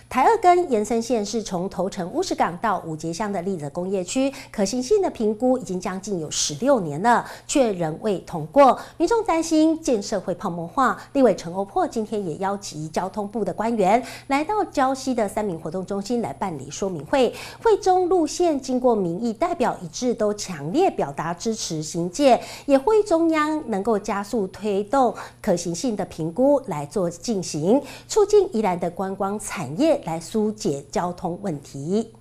台二根延伸线是从头城乌石港到五节乡的立泽工业区，可行性的评估已经将近有16年了，却仍未通过。民众担心建设会泡沫化。立委陈欧珀今天也邀集交通部的官员来到礁溪的3民活动中心来办理说明会。会中路线经过民意代表一致都强烈表达支持新建，也呼吁中央能够加速推动可行性的评估来做进行，促进宜兰的观光产业来疏解交通问题。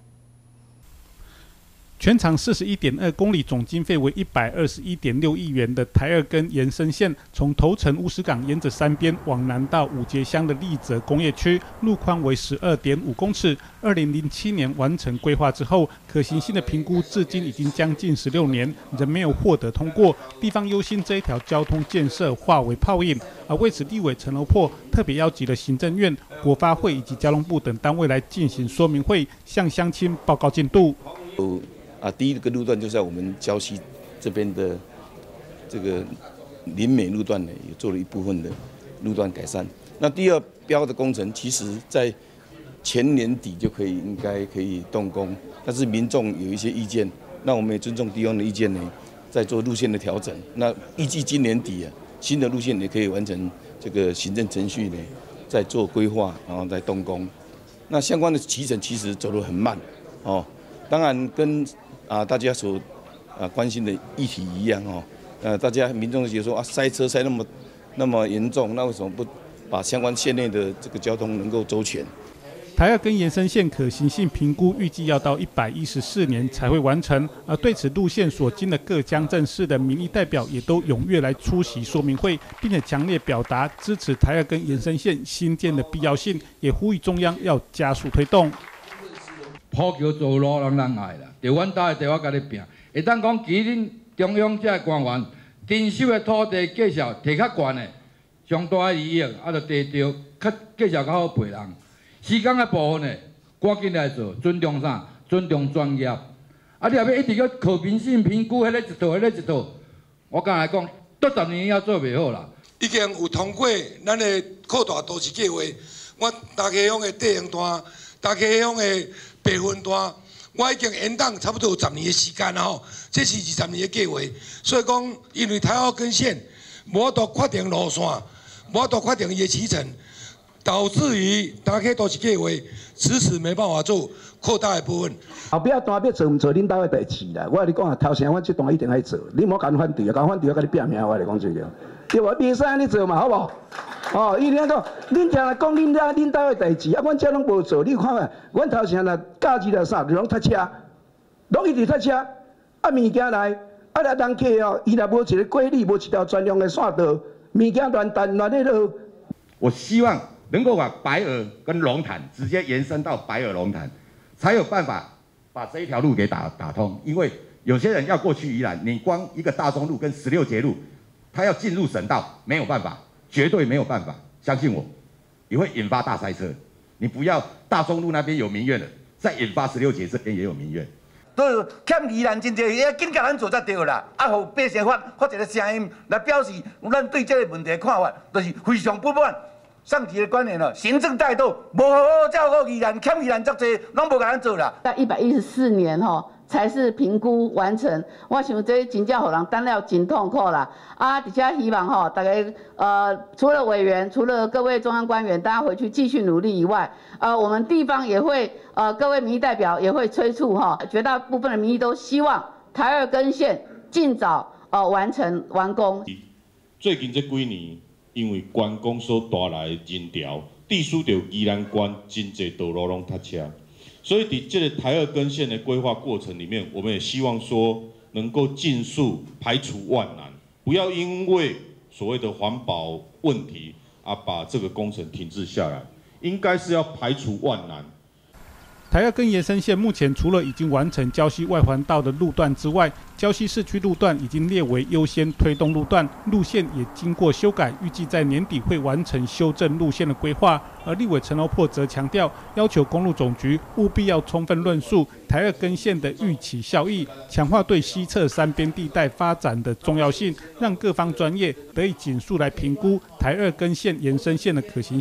全长41.2公里，总经费为121.6亿元的台二根延伸线，从头城乌石港沿着山边往南到五节乡的立泽工业区，路宽为12.5公尺。2007年完成规划之后，可行性的评估至今已经将近16年，仍没有获得通过。地方忧心这一条交通建设化为泡影，而为此，立委陈欧珀特别邀集了行政院、国发会以及交通部等单位来进行说明会，向乡亲报告进度。 第一个路段就在我们礁溪这边的这个林美路段呢，也做了一部分的路段改善。那第二标的工程，其实在前年底就应该可以动工，但是民众有一些意见，那我们也尊重地方的意见呢，在做路线的调整。那预计今年底新的路线也可以完成这个行政程序呢，在做规划，然后再动工。那相关的期程其实走得很慢哦，当然跟大家所关心的议题一样大家民众觉得说塞车塞那么严重，那为什么不把相关县内的这个交通能够周全？ 台二根延伸线可行性评估预计要到114年才会完成，而对此路线所经的各乡镇市的民意代表也都踊跃来出席说明会，并且强烈表达支持台二根延伸线新建的必要性，也呼吁中央要加速推动。 普桥造路人爱啦，就阮搭的地方甲你拼，会当讲其恁中央这官员征收的土地计数摕较悬的，上大的利益，就地条计数较好赔人。施工的部分呢，赶紧来做，尊重啥？尊重专业。你后尾一直要可行性评估，迄个一套，我敢来讲，多10年也做袂好啦。 已经有通过咱的扩大都市计划，我大溪乡的地形段，大溪乡的北分段，我已经延宕差不多有10年的时间啦吼，这是20年的计划。所以讲，因为台二根线无法度确定路线，无法度确定伊的期程，导致于大溪都市计划迟迟没办法做扩大的部分。 后壁单要做唔做恁兜的代志啦？我跟你讲头前我这段一定爱做，你莫甲反对啊，甲反对我甲你拼命，我来讲最了，对无？袂使安尼做嘛，好无？伊听讲，恁常来讲恁兜的代志，阮这拢无做。你看下，阮头前啦，假日啦啥，拢塞车，拢一直塞车。物件来，来人客伊若无一个过滤，无一条专用的线道，物件乱咧落。 我希望能够把白鹅跟龙潭直接延伸到白鹅龙潭，才有办法把这一条路给打通。因为有些人要过去宜兰，你光一个大中路跟16节路，他要进入省道，没有办法。绝对没有办法，相信我，你会引发大塞车。你不要大中路那边有民怨了，再引发16节这边也有民怨。 都欠宜兰真济，紧甲咱做才对啦。互百姓发一个声音来表示咱对这个问题的看法，就是非常不满。上级的官员行政态度无好好照顾宜兰，欠宜兰足济，拢无甲咱做啦。 到114年才是评估完成，我想这真正互人等了真痛苦啦。而且希望大家除了委员，除了各位中央官员，大家回去继续努力以外，我们地方也会各位民意代表也会催促绝大部分的民意都希望台二根线尽早完工。 最近这几年，因为观光所带来的人潮，地属着宜兰县真侪道路拢塞车。所以，在这个台二根线的规划过程里面，我们也希望说能够尽速排除万难，不要因为所谓的环保问题把这个工程停滞下来，应该是要排除万难。 台二根延伸线目前除了已经完成礁溪外环道的路段之外，礁溪市区路段已经列为优先推动路段，路线也经过修改，预计在年底会完成修正路线的规划。而立委陈欧珀则强调，要求公路总局务必要充分论述台二根线的预期效益，强化对西侧山边地带发展的重要性，让各方专业得以紧速来评估台二根线延伸线的可行性，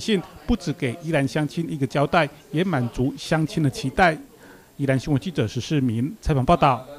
不只给宜兰乡亲一个交代，也满足乡亲的期待。宜兰新闻记者石世明采访报道。